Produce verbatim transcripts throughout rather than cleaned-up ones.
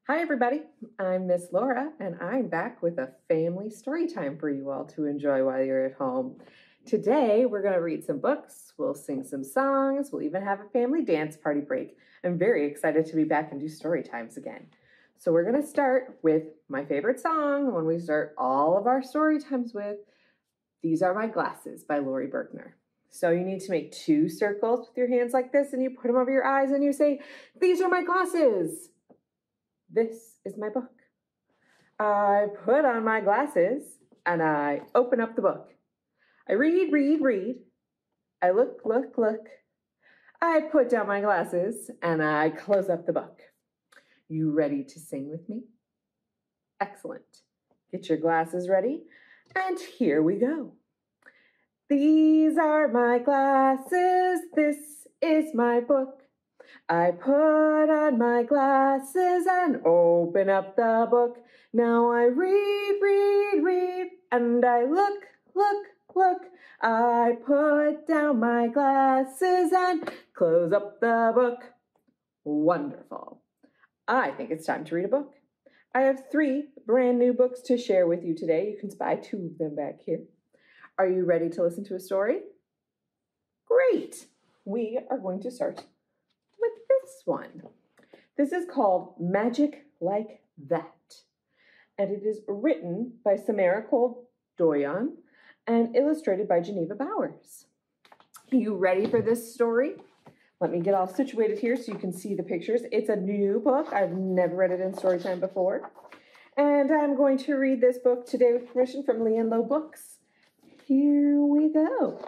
Hi everybody, I'm Miss Lora and I'm back with a family story time for you all to enjoy while you're at home. Today we're going to read some books, we'll sing some songs, we'll even have a family dance party break. I'm very excited to be back and do story times again. So we're going to start with my favorite song, when we start all of our story times with These Are My Glasses by Lori Berkner. So you need to make two circles with your hands like this and you put them over your eyes and you say, "These are my glasses. This is my book." I put on my glasses and I open up the book. I read, read, read. I look, look, look. I put down my glasses and I close up the book. You ready to sing with me? Excellent. Get your glasses ready and here we go. These are my glasses. This is my book. I put on my glasses and open up the book. Now I read, read, read, and I look, look, look. I put down my glasses and close up the book. Wonderful. I think it's time to read a book. I have three brand new books to share with you today. You can spy two of them back here. Are you ready to listen to a story? Great. We are going to start with this one. This is called Magic Like That, and it is written by Samara Doyon and illustrated by Geneva Bowers. Are you ready for this story? Let me get all situated here so you can see the pictures. It's a new book. I've never read it in Storytime before, and I'm going to read this book today with permission from Lee and Low Books. Here we go.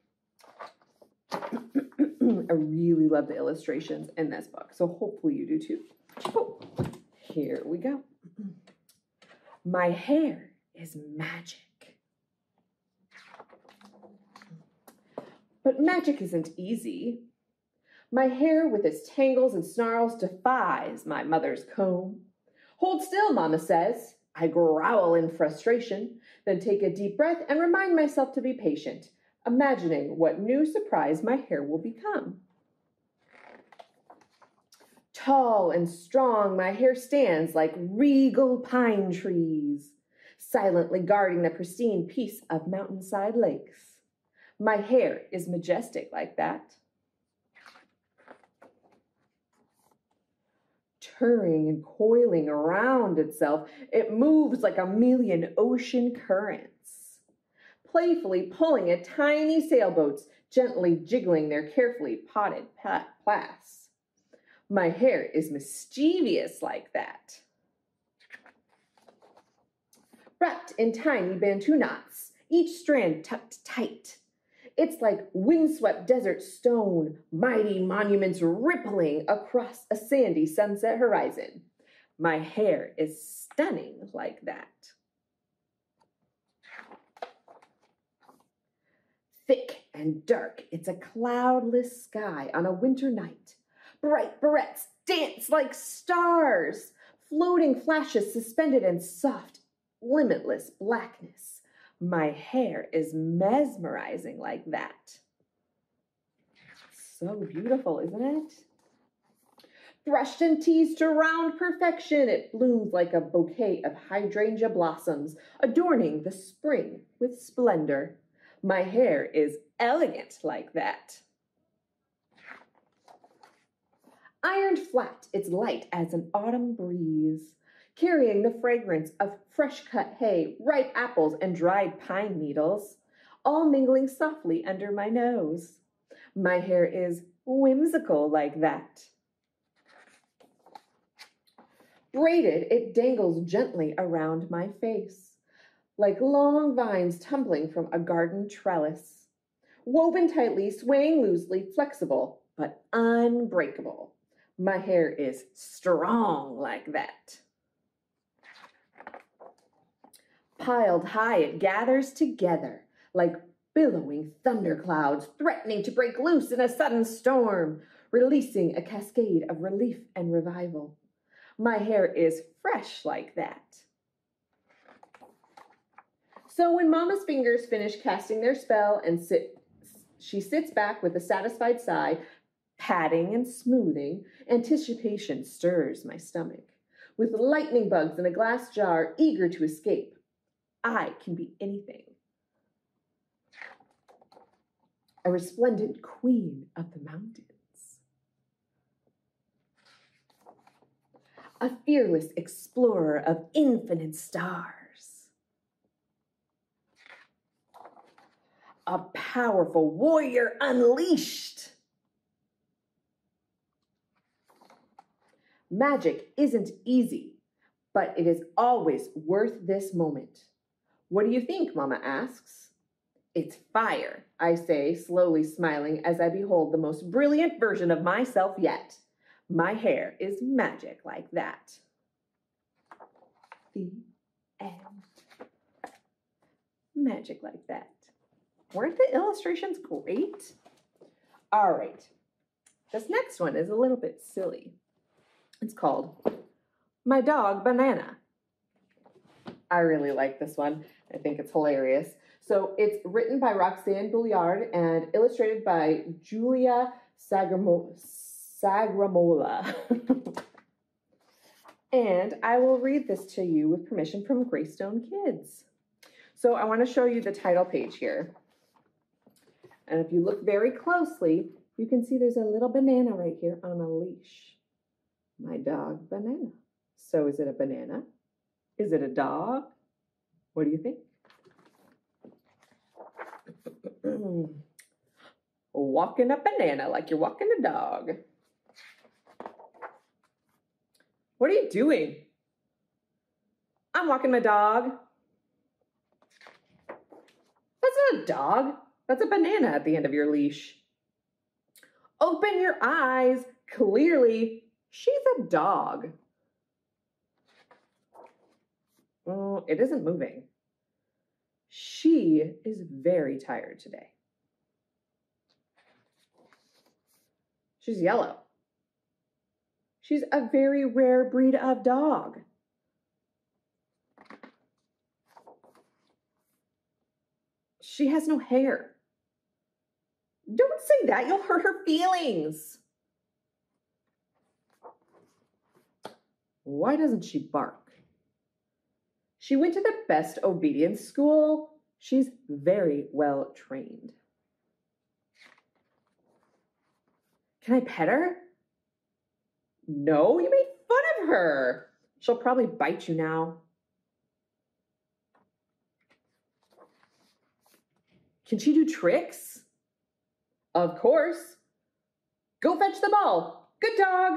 I really love the illustrations in this book, so hopefully you do too. Oh, here we go. My hair is magic. But magic isn't easy. My hair with its tangles and snarls defies my mother's comb. Hold still, Mama says. I growl in frustration, then take a deep breath and remind myself to be patient, imagining what new surprise my hair will become. Tall and strong, my hair stands like regal pine trees, silently guarding the pristine peace of mountainside lakes. My hair is majestic like that. Turning and coiling around itself, it moves like a million ocean currents, playfully pulling at tiny sailboats, gently jiggling their carefully potted plaits. My hair is mischievous like that. Wrapped in tiny bantu knots, each strand tucked tight. It's like windswept desert stone, mighty monuments rippling across a sandy sunset horizon. My hair is stunning like that. Thick and dark, it's a cloudless sky on a winter night. Bright barrettes dance like stars, floating flashes suspended in soft, limitless blackness. My hair is mesmerizing like that. So beautiful, isn't it? Brushed and teased to round perfection, it blooms like a bouquet of hydrangea blossoms, adorning the spring with splendor. My hair is elegant like that. Ironed flat, it's light as an autumn breeze, carrying the fragrance of fresh-cut hay, ripe apples, and dried pine needles, all mingling softly under my nose. My hair is whimsical like that. Braided, it dangles gently around my face, like long vines tumbling from a garden trellis. Woven tightly, swaying loosely, flexible, but unbreakable. My hair is strong like that. Piled high, it gathers together like billowing thunderclouds, threatening to break loose in a sudden storm, releasing a cascade of relief and revival. My hair is fresh like that. So when Mama's fingers finish casting their spell and sit, she sits back with a satisfied sigh, patting and smoothing, anticipation stirs my stomach. with lightning bugs in a glass jar, eager to escape. I can be anything. A resplendent queen of the mountains. A fearless explorer of infinite stars. A powerful warrior unleashed. Magic isn't easy, but it is always worth this moment. What do you think, Mama asks. It's fire, I say, slowly smiling as I behold the most brilliant version of myself yet. My hair is magic like that. The end. Magic like that. Weren't the illustrations great? All right. This next one is a little bit silly. It's called My Dog Banana. I really like this one. I think it's hilarious. So it's written by Roxan Brouillard and illustrated by Guilia Sagramo Sagramola. And I will read this to you with permission from Greystone Kids. So I want to show you the title page here. And if you look very closely, you can see there's a little banana right here on a leash. My dog Banana. So is it a banana? Is it a dog? What do you think? Walking a banana like you're walking a dog. What are you doing? I'm walking my dog. That's not a dog. That's a banana at the end of your leash. Open your eyes. Clearly, she's a dog. Oh, it isn't moving. She is very tired today. She's yellow. She's a very rare breed of dog. She has no hair. Don't say that, you'll hurt her feelings. Why doesn't she bark? She went to the best obedience school. She's very well trained. Can I pet her? No, you made fun of her. She'll probably bite you now. Can she do tricks? Of course. Go fetch the ball. Good dog.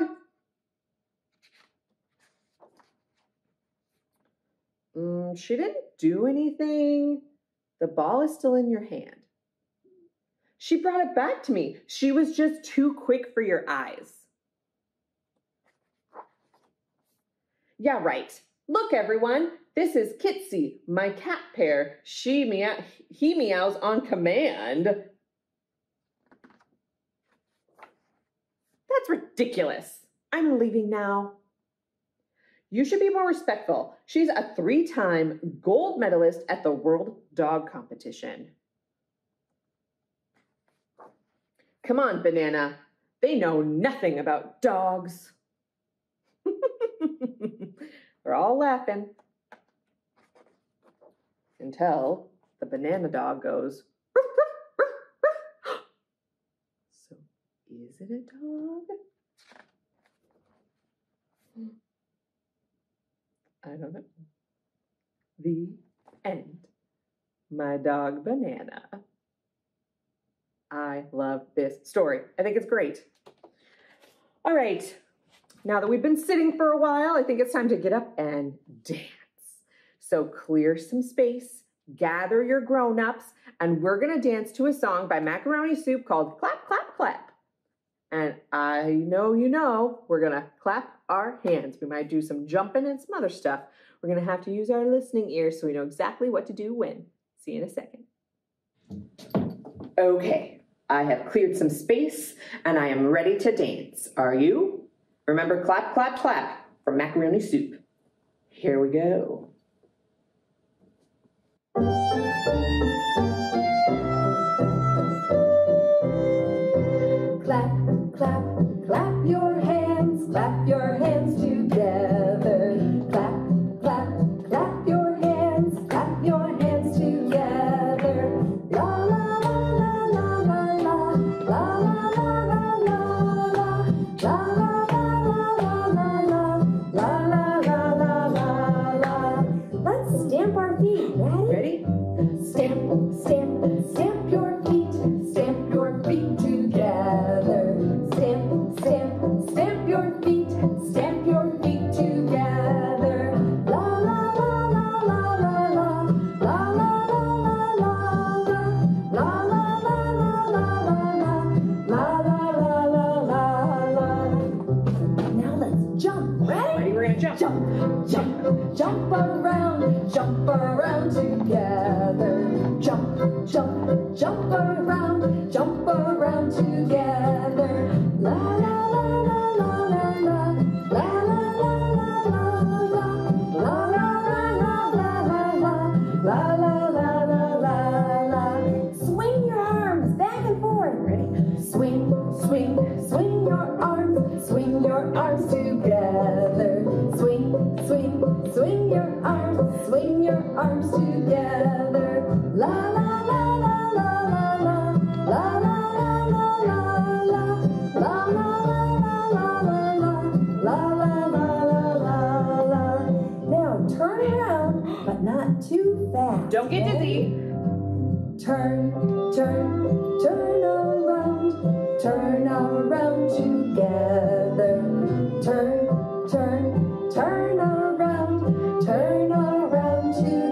Mm, she didn't do anything. The ball is still in your hand. She brought it back to me. She was just too quick for your eyes. Yeah, right. Look, everyone. This is Kitsy, my cat pair. She meow, he meows on command. That's ridiculous. I'm leaving now. You should be more respectful. She's a three-time gold medalist at the World Dog Competition. Come on, Banana. They know nothing about dogs. They're all laughing. Until the banana dog goes, ruff, ruff, ruff, ruff. So, is it a dog? I don't know. The end. My dog Banana. I love this story. I think it's great. All right. Now that we've been sitting for a while, I think it's time to get up and dance. So clear some space, gather your grown-ups, and we're going to dance to a song by Macaroni Soup called Clap, Clap, Clap. And I know you know we're going to clap our hands. We might do some jumping and some other stuff. We're going to have to use our listening ears so we know exactly what to do when. See you in a second. Okay, I have cleared some space and I am ready to dance. Are you? Remember, clap, clap, clap from Macaroni Soup. Here we go. Clap, clap, clap your hands, clap your hands together. Don't get dizzy. Turn, turn, turn around, turn around together. Turn, turn, turn around, turn around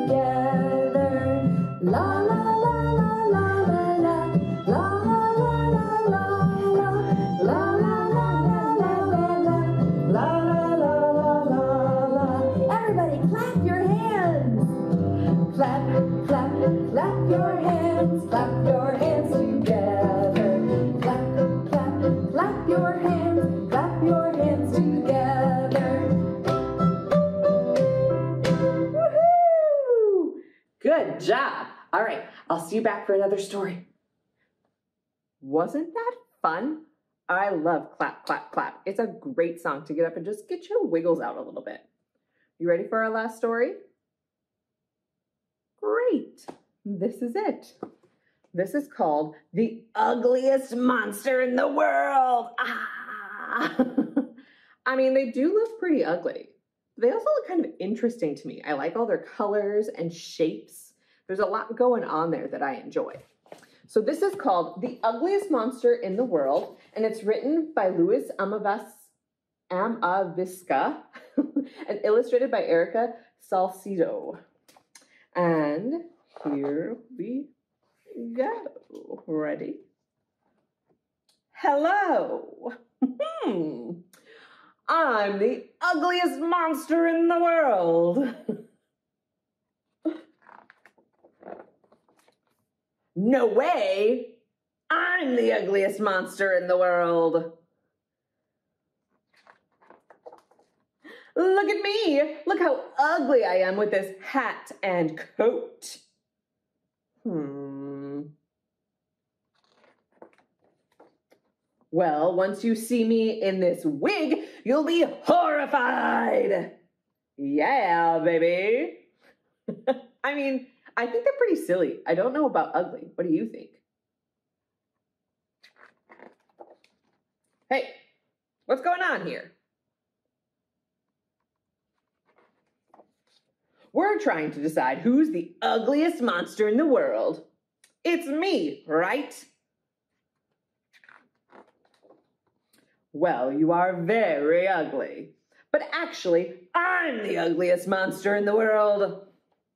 together. La la la la la la la, la la la la la, la la la la la la, la la la la. Everybody clap your hands. Clap, clap, clap your hands, clap your hands together. Clap, clap, clap your hands, clap your hands together. Woohoo! Good job. All right, I'll see you back for another story. Wasn't that fun? I love clap, clap, clap. It's a great song to get up and just get your wiggles out a little bit. You ready for our last story? Great. This is it. This is called The Ugliest Monster in the World. Ah! I mean, they do look pretty ugly. They also look kind of interesting to me. I like all their colors and shapes. There's a lot going on there that I enjoy. So this is called The Ugliest Monster in the World, and it's written by Luis Amavisca and illustrated by Erica Salcedo. And here we go. Ready? Hello. I'm the ugliest monster in the world. No way. I'm the ugliest monster in the world. Look at me. Look how ugly I am with this hat and coat. Hmm. Well, once you see me in this wig, you'll be horrified. Yeah, baby. I mean, I think they're pretty silly. I don't know about ugly. What do you think? Hey, what's going on here? We're trying to decide who's the ugliest monster in the world. It's me, right? Well, you are very ugly. But actually, I'm the ugliest monster in the world.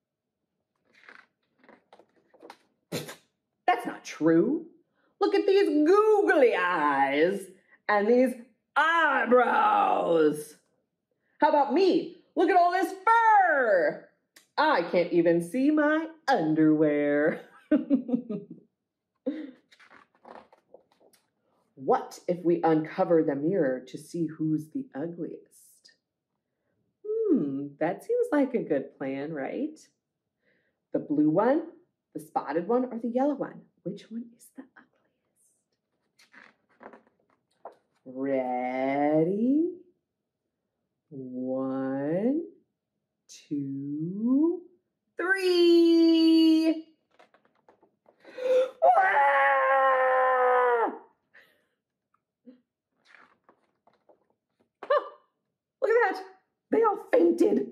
That's not true. Look at these googly eyes and these eyebrows. How about me? Look at all this fur. I can't even see my underwear. What if we uncover the mirror to see who's the ugliest? Hmm, that seems like a good plan, right? The blue one, the spotted one, or the yellow one? Which one is the ugliest? Ready? One, two, three. Ah! fainted.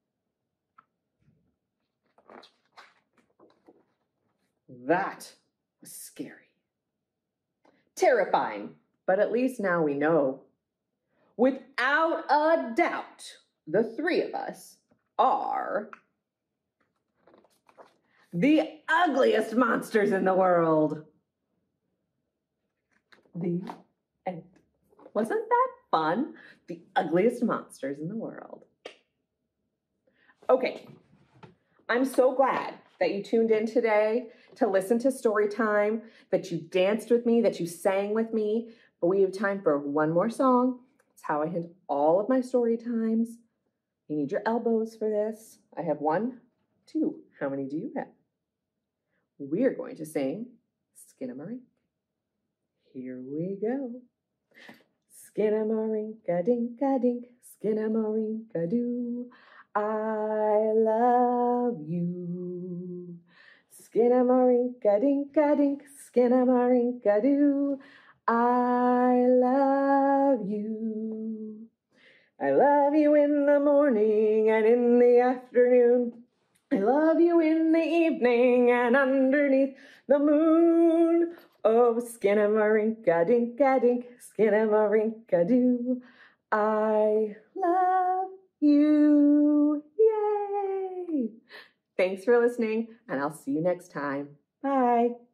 That was scary. Terrifying, but at least now we know. Without a doubt, the three of us are the ugliest monsters in the world. The end. Wasn't that fun? The ugliest monsters in the world. Okay, I'm so glad that you tuned in today to listen to Storytime, that you danced with me, that you sang with me, but we have time for one more song. It's how I end all of my story times. You need your elbows for this. I have one, two. How many do you have? We're going to sing Skinamarink. Here we go. Skinamarink-a-dink-a-dink, Skinamarink-a-doo. I love you. Skinamarink-a-dink-a-dink, Skinamarink-a-doo. I love you. I love you in the morning and in the afternoon. I love you in the evening and underneath the moon. Oh, Skinamarink-a-dink-a-dink, Skinamarink-a-doo. I love you. Yay! Thanks for listening, and I'll see you next time. Bye.